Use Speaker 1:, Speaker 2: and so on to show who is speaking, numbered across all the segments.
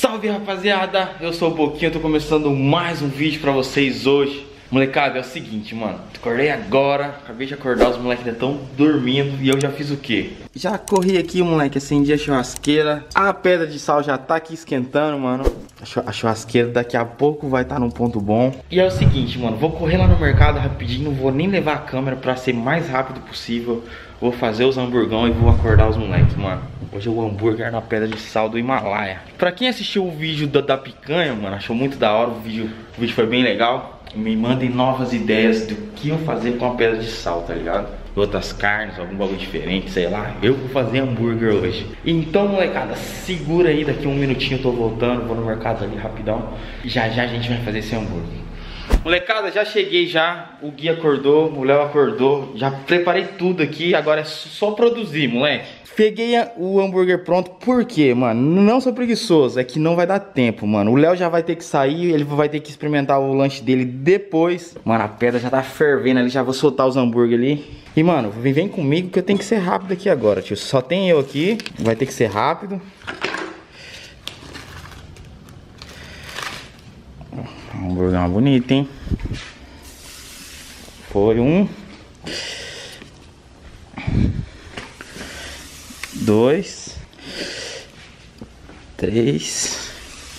Speaker 1: Salve rapaziada, eu sou o Boquinha, eu tô começando mais um vídeo pra vocês hoje. Molecada, é o seguinte, mano, acordei agora, acabei de acordar, os moleques ainda estão dormindo e eu já fiz o quê? Já corri aqui, moleque, acendi a churrasqueira, a pedra de sal já tá aqui esquentando, mano. A churrasqueira daqui a pouco vai estar num ponto bom. E é o seguinte, mano, vou correr lá no mercado rapidinho, não vou nem levar a câmera pra ser mais rápido possível. Vou fazer os hamburgão e vou acordar os moleques, mano. Hoje é o hambúrguer na pedra de sal do Himalaia. Pra quem assistiu o vídeo da picanha, mano, achou muito da hora, o vídeo foi bem legal. Me mandem novas ideias do que eu fazer com a pedra de sal, tá ligado? Outras carnes, algum bagulho diferente, sei lá. Eu vou fazer hambúrguer hoje. Então, molecada, segura aí, daqui um minutinho eu tô voltando, vou no mercado ali rapidão. Já já a gente vai fazer esse hambúrguer. Molecada, já cheguei já, o Gui acordou, o Léo acordou, já preparei tudo aqui, agora é só produzir, moleque. Peguei o hambúrguer pronto, por quê, mano? Não sou preguiçoso, é que não vai dar tempo, mano. O Léo já vai ter que sair, ele vai ter que experimentar o lanche dele depois. Mano, a pedra já tá fervendo ali, já vou soltar os hambúrguer ali. E, mano, vem comigo que eu tenho que ser rápido aqui agora, tio. Só tem eu aqui, vai ter que ser rápido. Hambúrguer bonito, hein? Foi um, dois, três.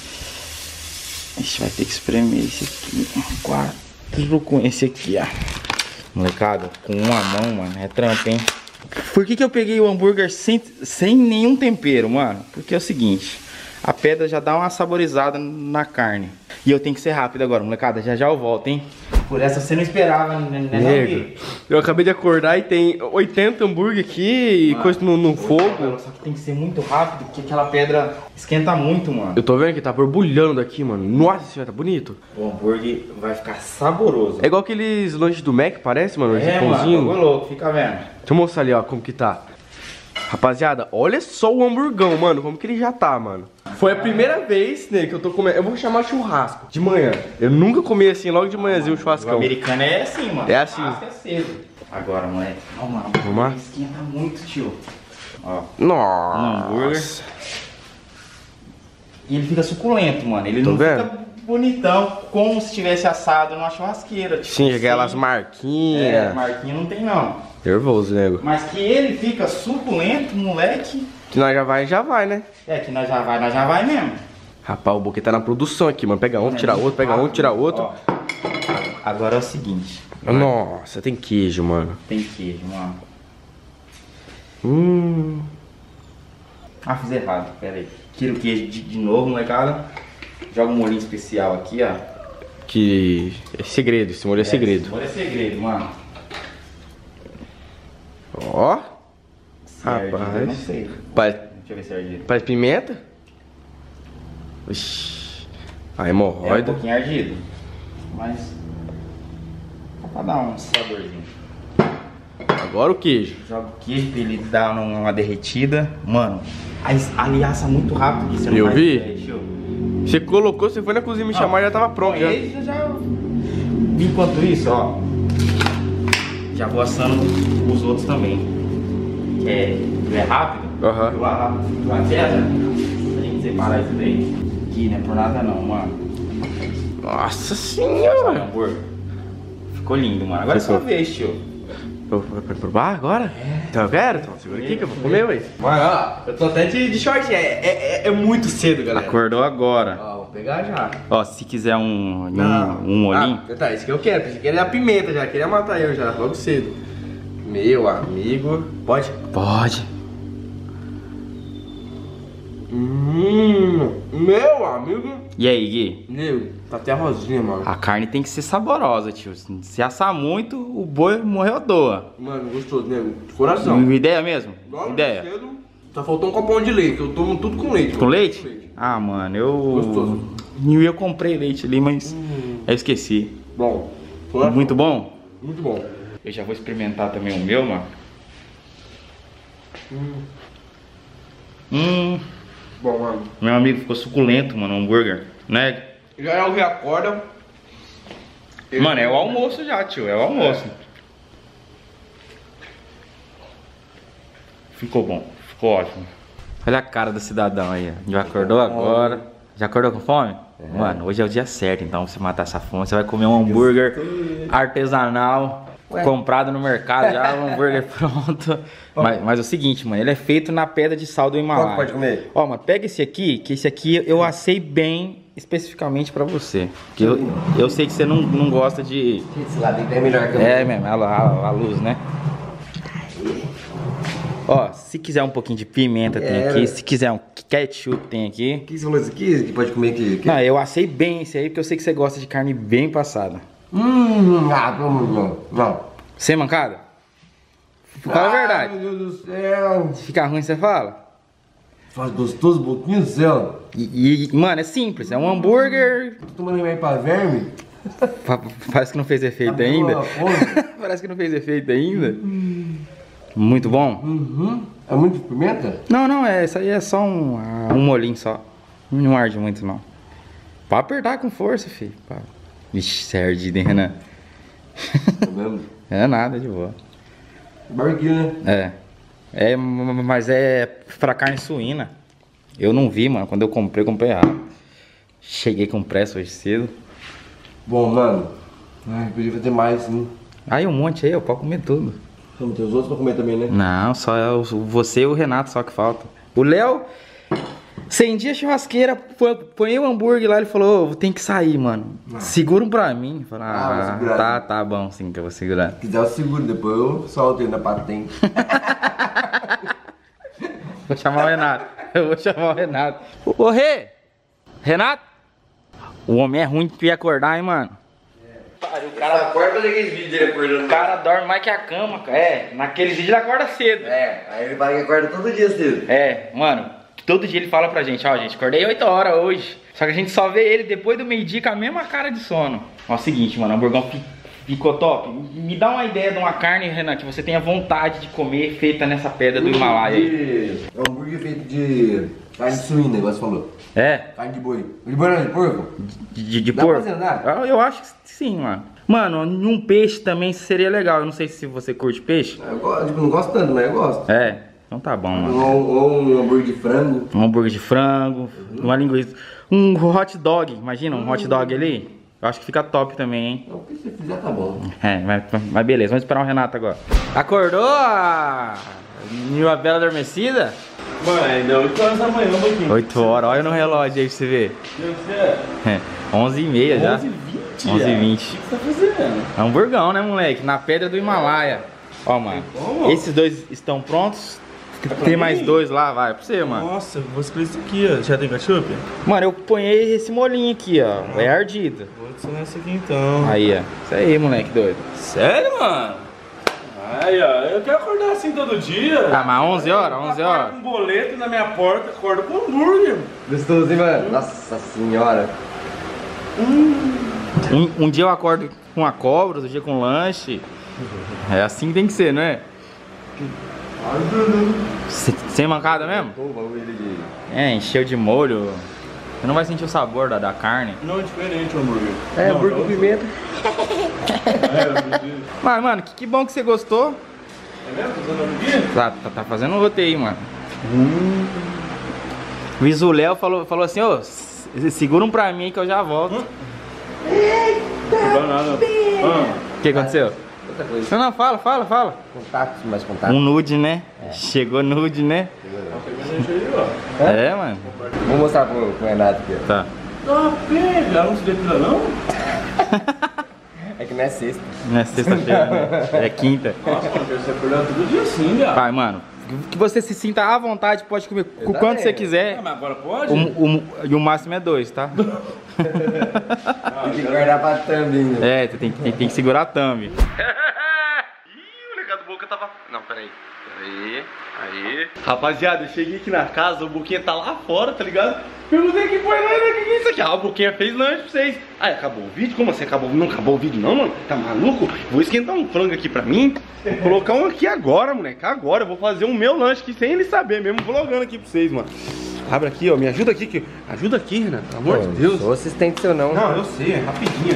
Speaker 1: A gente vai ter que espremer esse aqui. Quatro com esse aqui, ó. Molecada, com uma mão, mano, é trampo, hein? Por que eu peguei o hambúrguer sem nenhum tempero, mano? Porque é o seguinte, a pedra já dá uma saborizada na carne. E eu tenho que ser rápido agora, molecada. Já já eu volto, hein? Por essa você não esperava, né?
Speaker 2: Eu acabei de acordar e tem 80 hambúrguer aqui e coisa no fogo.
Speaker 1: Só que tem que ser muito rápido, porque aquela pedra esquenta muito, mano.
Speaker 2: Eu tô vendo que tá borbulhando daqui, mano. Nossa senhora, tá bonito.
Speaker 1: O hambúrguer vai ficar saboroso.
Speaker 2: É igual aqueles lanches do Mac, parece, mano? Esse pãozinho.
Speaker 1: Mano, louco, fica vendo.
Speaker 2: Deixa eu mostrar ali, ó, como que tá. Rapaziada, olha só o hamburgão, mano, como que ele já tá, mano. Foi a primeira vez, né, que eu tô comendo. Eu vou chamar churrasco de manhã. Eu nunca comi assim, logo de manhãzinho, um churrascão.
Speaker 1: O americano é assim, mano.
Speaker 2: É assim.
Speaker 1: É cedo. Agora, moleque. Ó, mano,
Speaker 2: vamos lá?
Speaker 1: Esquenta muito, tio. Ó.
Speaker 2: Nossa.
Speaker 1: Um hambúrguer. E ele fica suculento, mano. Ele não fica bonitão, como se tivesse assado numa churrasqueira. Tipo,
Speaker 2: sim, aquelas marquinhas.
Speaker 1: É, marquinha não tem, não.
Speaker 2: Nervoso, nego.
Speaker 1: Mas que ele fica suculento, moleque.
Speaker 2: Que nós já vai, né?
Speaker 1: É, que nós já vai mesmo.
Speaker 2: Rapaz, o Boquinha tá na produção aqui, mano. Pega um, tira outro, pega um, tira outro.
Speaker 1: Ó, agora é o seguinte.
Speaker 2: Nossa, tem queijo, mano.
Speaker 1: Tem queijo, mano. Ah, fiz errado, pera aí. Tira o queijo de novo, molecada. Joga um molhinho especial aqui, ó.
Speaker 2: Que é segredo, esse molho é segredo.
Speaker 1: Esse molho é segredo, mano.
Speaker 2: Ó.
Speaker 1: Rapaz.
Speaker 2: Rapaz.
Speaker 1: Não sei.
Speaker 2: Deixa
Speaker 1: eu ver se é ardido.
Speaker 2: Parece pimenta? Ixi. A
Speaker 1: É um
Speaker 2: hemorroida.
Speaker 1: pouquinho ardido. Mas só pra dar um saborzinho.
Speaker 2: Agora o queijo.
Speaker 1: Joga o queijo pra ele dar uma derretida. Mano, ali assa muito rápido. Você não
Speaker 2: Eu
Speaker 1: faz
Speaker 2: vi.
Speaker 1: ideia, tio.
Speaker 2: Você colocou, você foi na cozinha me chamar e já tava pronto. Já.
Speaker 1: Enquanto isso, ó, já vou assando os outros também. Que é rápido.
Speaker 2: Aham.
Speaker 1: Eu rápido. A gente separar isso daí. Aqui, não é por nada não, mano.
Speaker 2: Nossa
Speaker 1: Olha o
Speaker 2: senhora.
Speaker 1: hambúrguer. Ficou lindo, mano. Agora é sua vez, tio.
Speaker 2: Vai provar agora? Então eu quero, então segura aqui que eu vou comer, ué. Mano, ó, eu tô até de short, é muito cedo, galera.
Speaker 1: Acordou agora.
Speaker 2: Ó, vou pegar já.
Speaker 1: Ó, se quiser um molhinho.
Speaker 2: Ah, tá, isso que eu quero, porque ele é a pimenta já, queria matar eu já, logo cedo. Meu amigo, pode?
Speaker 1: Pode.
Speaker 2: Meu amigo.
Speaker 1: E aí, Gui?
Speaker 2: Meu, tá até rosinha, mano.
Speaker 1: A carne tem que ser saborosa, tio. Se assar muito, o boi morreu à toa.
Speaker 2: Mano, gostoso, nego, de coração.
Speaker 1: Ideia mesmo?
Speaker 2: Logo
Speaker 1: Ideia.
Speaker 2: cedo, só faltou um copão de leite, eu tomo tudo com leite.
Speaker 1: Com leite? Ah, mano,
Speaker 2: Gostoso.
Speaker 1: eu comprei leite ali, mas eu esqueci.
Speaker 2: Bom.
Speaker 1: Muito bom?
Speaker 2: Muito bom.
Speaker 1: Eu já vou experimentar também o meu, mano.
Speaker 2: Bom, mano.
Speaker 1: Meu amigo, ficou suculento, mano, o hambúrguer, né?
Speaker 2: Já é o que acorda.
Speaker 1: Mano, é o almoço já, tio, é o almoço. Ficou bom, ficou ótimo. Olha a cara do cidadão aí, ó. Já acordou agora. Já acordou com fome? Mano, hoje é o dia certo, então pra você matar essa fome, você vai comer um hambúrguer artesanal, comprado no mercado, já um hambúrguer pronto. Mas é o seguinte, mano, ele é feito na pedra de sal do Himalaia.
Speaker 2: Qual que pode comer?
Speaker 1: Ó, mano, pega esse aqui, que esse aqui eu assei bem especificamente pra você. Porque eu sei que você não gosta de...
Speaker 2: Esse lado é melhor que eu.
Speaker 1: É mesmo, a luz, né? Ó, se quiser um pouquinho de pimenta tem aqui, se quiser um ketchup tem aqui.
Speaker 2: O que você falou isso aqui? Que pode comer aqui?
Speaker 1: Não, eu assei bem esse aí, porque eu sei que você gosta de carne bem passada.
Speaker 2: Pelo amor de Deus. Não.
Speaker 1: Sem mancada? Fala a verdade.
Speaker 2: Meu Deus do céu.
Speaker 1: Se ficar ruim, você fala?
Speaker 2: Faz gostoso, boquinho do céu.
Speaker 1: Mano, é simples, é um hambúrguer...
Speaker 2: Tô tomando remédio pra verme.
Speaker 1: Parece que não fez efeito ainda. Parece que não fez efeito ainda. Muito bom?
Speaker 2: É muito de pimenta?
Speaker 1: Não, isso aí é só um molhinho só. Não arde muito, não. Pode apertar com força, filho. Vixe, você é ardido, hein, Renan?
Speaker 2: É mesmo?
Speaker 1: É nada, de boa.
Speaker 2: Barbecue, né?
Speaker 1: Mas é pra carne suína. Eu não vi, mano. Quando eu comprei errado. Cheguei com pressa hoje cedo.
Speaker 2: Bom, mano. Ai, podia fazer mais, sim.
Speaker 1: Aí um monte aí, eu posso comer tudo.
Speaker 2: Vamos ter os outros pra comer também, né?
Speaker 1: Não, só é você e o Renato só que falta. O Léo, acendi a churrasqueira, põe o hambúrguer lá, ele falou, tem que sair, mano. Segura um pra mim. Falei,
Speaker 2: vou segurar.
Speaker 1: tá bom, sim, que eu vou segurar.
Speaker 2: Se quiser eu seguro, depois eu solto ele na patente.
Speaker 1: Vou chamar o Renato. Eu vou chamar o Renato. Ô, Renato? O homem é ruim de acordar, hein, mano? O cara
Speaker 2: acorda aqueles vídeos dele acordando.
Speaker 1: O cara dorme mais que a cama, cara. Naqueles vídeos ele acorda cedo.
Speaker 2: Aí ele fala que acorda todo dia cedo.
Speaker 1: Mano, todo dia ele fala pra gente, ó, gente, acordei 8 horas hoje. Só que a gente só vê ele depois do meio-dia com a mesma cara de sono. Ó, é o seguinte, mano, o hamburgão ficou top. Me dá uma ideia de uma carne, Renan, que você tenha vontade de comer, feita nessa pedra do Himalaia aí.
Speaker 2: É um hambúrguer feito de carne suína, igual você falou. Carne de boi. De boi não, de porco?
Speaker 1: De
Speaker 2: Dá
Speaker 1: porco?
Speaker 2: pra fazer, não?
Speaker 1: Eu acho que sim, mano. Mano, um peixe também seria legal. Eu não sei se você curte peixe.
Speaker 2: Eu gosto, não gosto tanto, mas eu gosto.
Speaker 1: Então tá bom, mano.
Speaker 2: Ou um hambúrguer de frango.
Speaker 1: Um hambúrguer de frango, uma linguiça. Um hot dog, imagina um hot dog ali. Eu acho que fica top também, hein?
Speaker 2: O que você fizer tá bom.
Speaker 1: Mas beleza, vamos esperar o Renato agora. Acordou a minha bela adormecida?
Speaker 3: Mano, ainda é 8 horas da manhã, um pouquinho.
Speaker 1: 8 horas, olha no relógio aí pra você ver. 11h30 já.
Speaker 3: 11h20.
Speaker 1: 11h20.
Speaker 3: O que você tá fazendo?
Speaker 1: Hamburgão, né, moleque? Na pedra do Himalaia. Ó, mano. Esses dois estão prontos. Tem mais dois lá, vai pra você, mano.
Speaker 3: Nossa, vou escolher isso aqui, ó. Já tem ketchup?
Speaker 1: Mano, eu ponhei esse molinho aqui, ó. É ardido.
Speaker 3: Vou adicionar esse aqui então.
Speaker 1: Aí, ó. Isso aí, moleque doido.
Speaker 3: Sério, mano? Aí, ó. Eu quero acordar assim todo dia.
Speaker 1: Ah, mas 11 horas? 11 horas?
Speaker 3: Acordo com um boleto na minha porta, acordo com hambúrguer.
Speaker 2: Gostoso, hein, mano? Nossa senhora.
Speaker 1: Um dia eu acordo com a cobra, outro dia com lanche. É assim que tem que ser, não é? Sem mancada mesmo? Encheu de molho. Você não vai sentir o sabor da carne.
Speaker 3: Não é diferente o hambúrguer.
Speaker 2: Hambúrguer com pimenta.
Speaker 1: Mas, mano, que bom que você gostou.
Speaker 3: É mesmo? Tá usando aqui?
Speaker 1: Tá fazendo outro aí, mano. O Isuléu falou assim, ô, segura um pra mim que eu já volto.
Speaker 3: Não dá nada.
Speaker 1: O que aconteceu?
Speaker 2: Outra coisa.
Speaker 1: Não, fala.
Speaker 2: Contatos, mais contatos.
Speaker 1: Um nude, né? Chegou nude, né? Mano.
Speaker 2: Vou mostrar pro Renato aqui, ó.
Speaker 1: Tá.
Speaker 3: Tá, pega. Não se depila, não?
Speaker 2: É que não é sexta.
Speaker 1: Não é sexta-feira, né? É quinta.
Speaker 3: Nossa, mano, você acordar todo dia assim, viado.
Speaker 1: Vai, mano. Que você se sinta à vontade, pode comer o quanto você quiser.
Speaker 3: Ah, mas agora pode?
Speaker 1: E o máximo é 2, tá?
Speaker 2: Tem que guardar pra thumb ainda.
Speaker 1: Tem que segurar a thumb.
Speaker 3: Ih, o legado boca tava... Não, peraí. Aí. Rapaziada, eu cheguei aqui na casa, o Boquinha tá lá fora, tá ligado? Perguntei que foi lanche, o que é isso aqui? Ah, o Boquinha fez lanche pra vocês. Aí, acabou o vídeo? Como assim acabou? Não acabou o vídeo não, mano? Tá maluco? Vou esquentar um frango aqui pra mim. Vou colocar um aqui agora, moleque. Agora, eu vou fazer o meu lanche aqui sem ele saber mesmo, vlogando aqui pra vocês, mano. Abre aqui, ó, me ajuda aqui, ajuda aqui, Renan, pelo amor de Deus.
Speaker 2: Não sou assistente seu não.
Speaker 3: Não, eu sei, é rapidinho.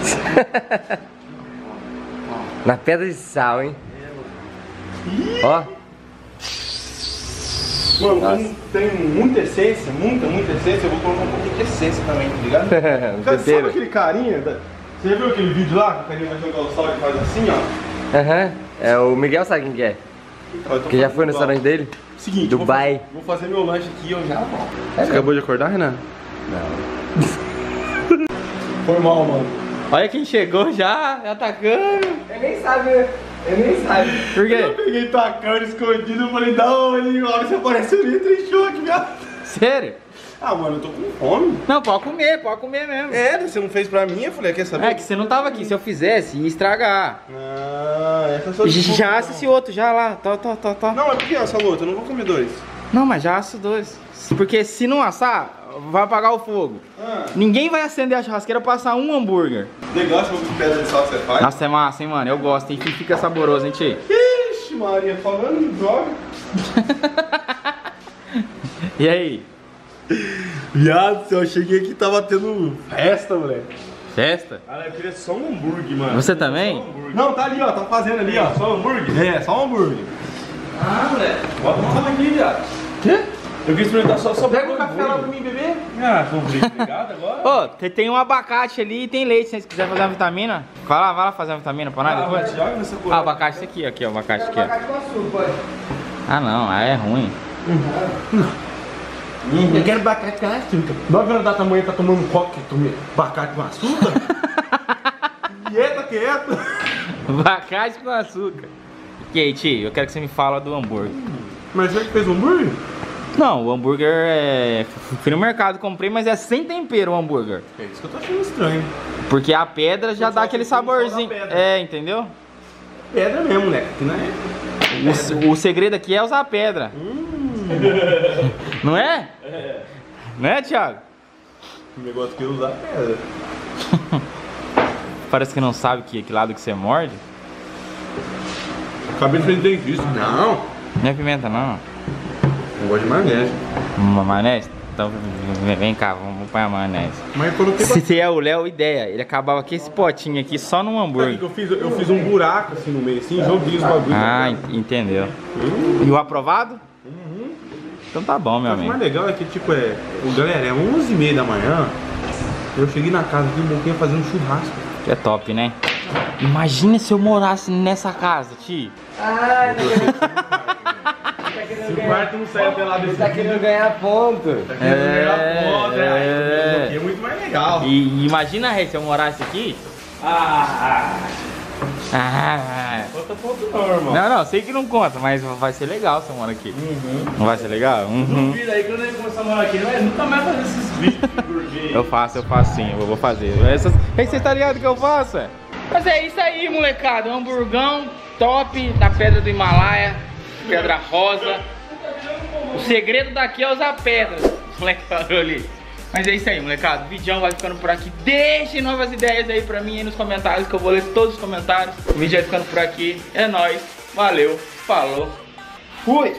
Speaker 2: Na pedra de sal, hein? Ó.
Speaker 3: Mano, como tem muita essência, muita essência, eu vou colocar um pouquinho de essência também, tá ligado? Cara, sabe aquele carinha? Você já viu aquele vídeo lá que o carinha vai jogar o sal e faz assim, ó?
Speaker 2: Aham. É o Miguel, sabe quem que é?
Speaker 3: Então,
Speaker 2: Que já foi no restaurante dele?
Speaker 3: Seguinte,
Speaker 2: Dubai.
Speaker 3: vou fazer meu lanche aqui e eu já volto. Você acabou de acordar, Renan?
Speaker 2: Não.
Speaker 3: Foi mal, mano.
Speaker 1: Olha quem chegou já atacando.
Speaker 2: Ele nem sabe, né? Ele nem sabe.
Speaker 1: Por
Speaker 3: Eu
Speaker 1: quê?
Speaker 3: peguei tua câmera escondida e falei, não, ele, na hora que você apareceu, eu entrei em choque, viado.
Speaker 1: Sério?
Speaker 3: Ah, mano, eu tô com fome.
Speaker 1: Não, pode comer mesmo.
Speaker 3: É, você não fez pra mim, eu falei, quer saber?
Speaker 1: É que você não tava aqui, se eu fizesse, ia estragar.
Speaker 3: Ah, essa é a sua desculpa,
Speaker 1: Já
Speaker 3: então.
Speaker 1: assa esse outro, já lá. Tá.
Speaker 3: Não, é porque essa outra, eu não vou comer dois.
Speaker 1: Não, mas já assa dois. Porque se não assar, vai apagar o fogo.
Speaker 3: Ah,
Speaker 1: Ninguém vai acender a churrasqueira pra assar um hambúrguer.
Speaker 3: legal esse jogo de pedra de sal que você faz.
Speaker 1: Nossa, é massa, hein, mano? Eu gosto, hein? Fica saboroso, hein, tio?
Speaker 3: Ixi, Maria, falando de droga.
Speaker 1: E aí?
Speaker 3: Viado, eu cheguei aqui e tava tendo festa, moleque.
Speaker 1: Festa?
Speaker 3: Cara, eu queria só um hambúrguer, mano.
Speaker 1: Você também?
Speaker 3: Não, tá ali, ó, tá fazendo ali, ó. Só um hambúrguer? É, só um hambúrguer.
Speaker 1: Ah, moleque.
Speaker 3: Bota uma aqui, viado.
Speaker 1: Quê?
Speaker 3: Eu quis experimentar só
Speaker 2: Pega um café lá pra mim beber.
Speaker 3: Ah, vamos ver, ligado agora?
Speaker 1: Ô, tem um abacate ali e tem leite, se você quiser fazer uma vitamina. Vai lá fazer uma vitamina pra nós depois.
Speaker 3: Joga nessa
Speaker 1: Ah,
Speaker 3: cor.
Speaker 1: abacate esse aqui, ó, o abacate aqui, ó.
Speaker 2: Abacate com açúcar, pode.
Speaker 1: Ah, não, aí é ruim.
Speaker 2: Eu quero abacate com açúcar.
Speaker 3: Não vai andar tamanho tá tomando coque, tomei abacate com açúcar? Quieta, quieto.
Speaker 1: Abacate com açúcar. E aí, tio, eu quero que você me fala do hambúrguer.
Speaker 3: Mas você que fez o hambúrguer?
Speaker 1: Não, o hambúrguer é... Fui no mercado, comprei, mas é sem tempero o hambúrguer.
Speaker 3: É isso que eu tô achando estranho.
Speaker 1: Porque a pedra já dá aquele saborzinho.
Speaker 3: pedra.
Speaker 1: É, entendeu?
Speaker 3: Pedra mesmo, moleque, que não é?
Speaker 1: O segredo aqui é usar a pedra. Não é? Não é, Thiago?
Speaker 3: O negócio que eu usar pedra.
Speaker 1: Parece que não sabe que lado que você morde.
Speaker 3: Acabei de fazer dentista. Não.
Speaker 1: Não é pimenta, não.
Speaker 3: Eu gosto de maionese.
Speaker 1: Uma maionese? Então vem cá, vamos pôr a maionese.
Speaker 3: Mas eu coloquei
Speaker 1: Se é o Léo, ideia, ele acabava com esse potinho aqui só no
Speaker 3: Sabe o
Speaker 1: hambúrguer.
Speaker 3: que eu fiz? Eu fiz um buraco assim no meio, assim, joguei os bagulhos.
Speaker 1: Ah, entendeu. E o aprovado? Então tá bom, meu
Speaker 3: Mas o mais
Speaker 1: amigo.
Speaker 3: legal é que, tipo, galera, é 11h30 da manhã. Eu cheguei na casa aqui, um pouquinho fazendo churrasco.
Speaker 1: É top, né? Imagina se eu morasse nessa casa, tio.
Speaker 2: Ai,
Speaker 3: Se o quarto não sair até lá desse
Speaker 2: tá querendo ganhar ponto.
Speaker 3: É muito mais legal.
Speaker 1: E imagina, Rei, se eu morasse aqui.
Speaker 3: Conta ponto não, irmão.
Speaker 1: Não, sei que não conta, mas vai ser legal se eu morar aqui. Não vai ser legal?
Speaker 3: Duvido aí que eu nem começar a morar aqui, mas nunca mais fazer esses vídeos de gourmet.
Speaker 1: Eu faço sim, eu vou fazer. Ei, você tá ligado que eu faço? Mas é isso aí, molecada. Um hamburgão top da pedra do Himalaia, pedra rosa. O segredo daqui é usar pedras. O moleque falou ali. Mas é isso aí, molecada. O vídeo vai ficando por aqui. Deixem novas ideias aí pra mim aí nos comentários, que eu vou ler todos os comentários. O vídeo vai ficando por aqui. É nóis. Valeu. Falou. Fui.